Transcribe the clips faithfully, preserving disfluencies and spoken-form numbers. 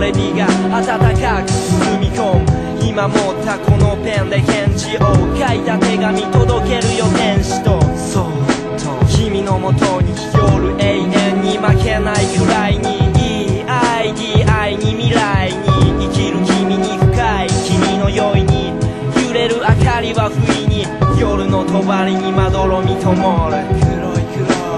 れ日が暖かく包み込む。今持ったこのペンで返事を書いた手紙届けるよ天使とそっと君のもとに夜永遠に負けないくらいにいいアイディア愛に未来に生きる君に深い君の酔いに揺れる明かりは不意に夜の帳にまどろみ灯る。黒い黒い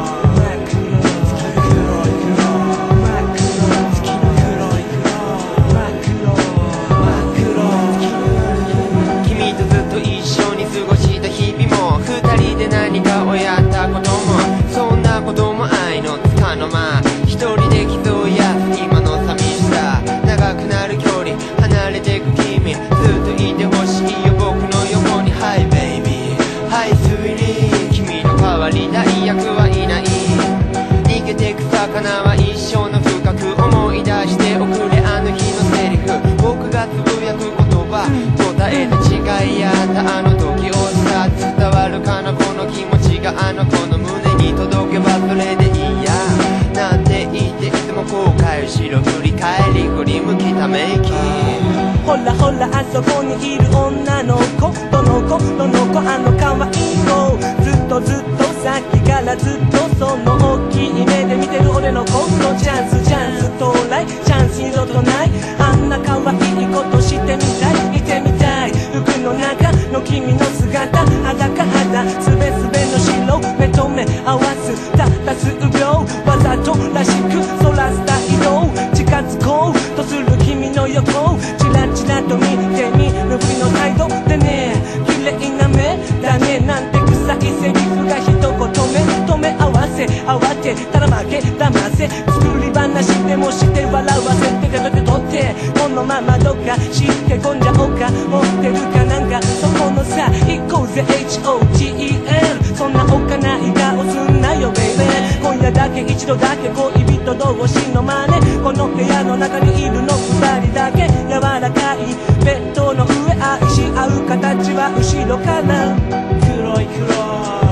何かをやったこともそんなことも愛のつかの間一人で競いや今の寂しさ長くなる距離離れてく君ずっといてほしいよ僕の横に Hi baby Hi sweetie 君の代わり代役はいない逃げてく魚は一生の深く思い出しておくれあの日のセリフ僕がつぶやく言葉答えて違いやったあの時をさ伝わるかなこの気持ちがあの子の胸に届けばそれでいいやなんて言っていつも後悔後ろ振り返り振り向きため息ほらほらあそこにいる女の子どの子どの子あの可愛い子ずっとずっとさっきからずっとその大きい目で見てる俺のことチャンスチャンス到来チャンス二度とないあんな可愛いことしてみたい見てみたい服の中の君の姿裸肌すべすべの白目と目合わすたった数秒わざとらしくそらした色近づこうとする君の横チラチラと見てみるふりの態度でね綺麗な目だねなんて臭いセリフが一言目止め合わせ慌てたら負け騙せ作り話でもして笑わせて手と手取ってこのままどっか知ってこんじゃおうか持ってるかなんかそこのさ行こうぜ エイチオーティーエル そんなおっかない顔すんなよベイベー今夜だけ一度だけ恋人同士の真似この部屋の中にいるの二人だけ柔らかいベッドの上愛し合う形は後ろから黒い黒い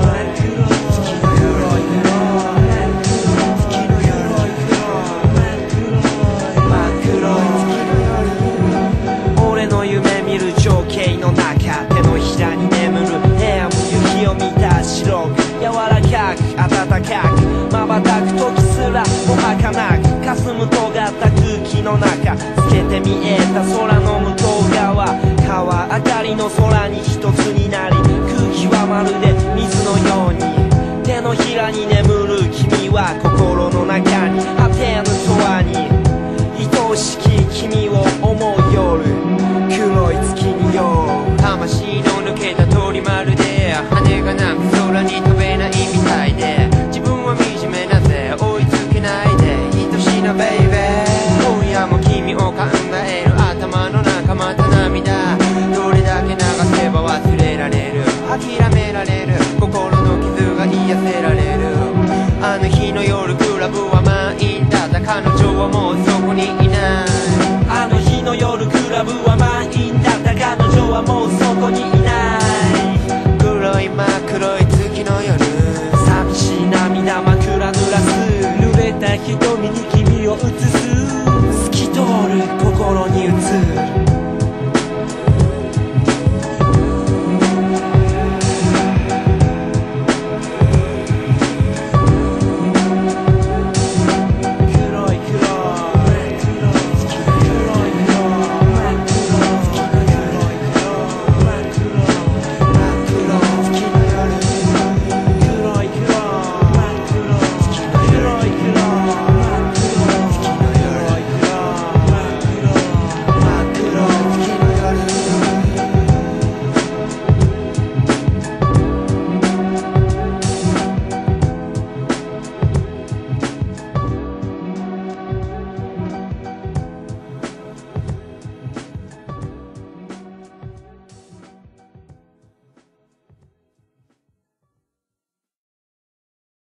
情景の中手のひらに眠る部屋も雪を見た白く柔らかく暖かく瞬く時すらも儚く霞む尖った空気の中透けて見えた空の向こう側川明かりの空に一つになり空気はまるで水のように手のひらに眠る君は心の中に果てぬ永遠に愛しき君を思う夜黒い月によ魂の抜けた鳥まるで羽がなく空に飛べないみたいで自分は惨めなぜ追いつけないで愛しなベイベー今夜も君を感